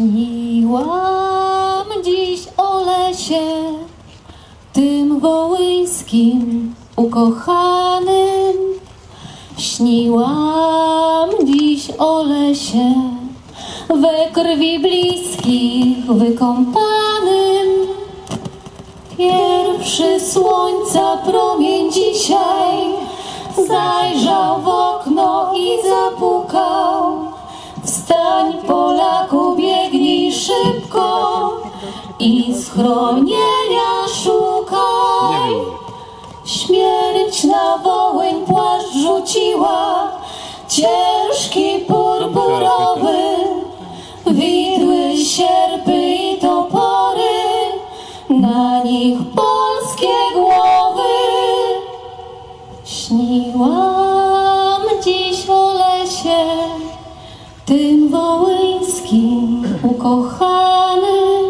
Śniłam dziś o lesie, tym wołyńskim ukochanym. Śniłam dziś o lesie, we krwi bliskich wykąpanym. Pierwszy słońca promień dzisiaj zajrzał w okno i zapukał. Wstań, Polaku, biegnij szybko i schronienia szukaj. Śmierć na Wołyń płaszcz rzuciła, ciężki purpurowy, widły, sierpy i topory, na nich polskie głowy. Śniłam dziś o lesie, tym wołyńskim ukochanym.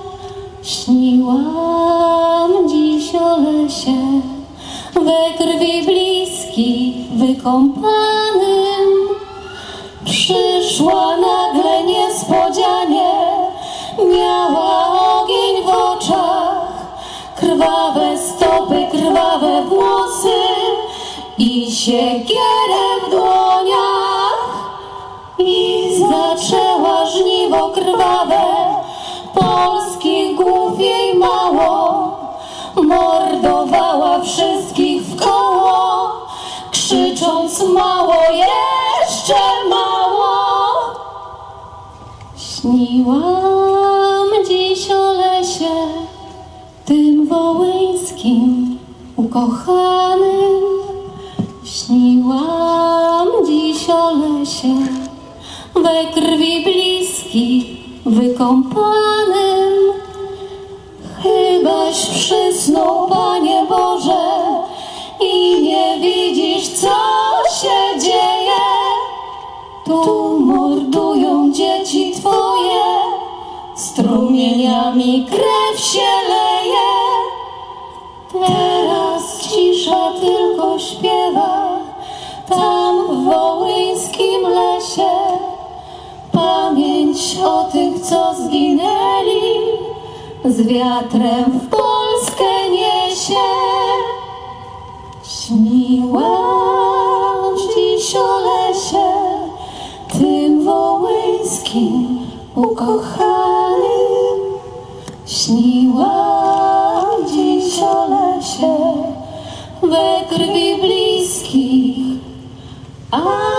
Śniłam dziś o lesie, we krwi bliskich wykąpanym. Przyszła nagle niespodzianie, miała ogień w oczach, krwawe stopy, krwawe włosy i siekierę w dłoniach. I zaczęła żniwo krwawe, polskich głów jej mało, mordowała wszystkich wkoło, krzycząc mało, jeszcze mało. Śniłam dziś o lesie, tym wołyńskim ukochanym. Śniłam dziś o lesie, we krwi bliskich wykąpanym. Chybaś przysnął, Panie Boże, i nie widzisz, co się dzieje. Tu mordują dzieci Twoje, strumieniami krew się leje. Teraz cisza tylko śpiewa, tam w wołyńskim lesie. Pamięć o tych, co zginęli, z wiatrem w Polskę niesie. Śniłam dziś o lesie, tym wołyńskim ukochanym. Śniłam dziś o lesie, we krwi bliskich.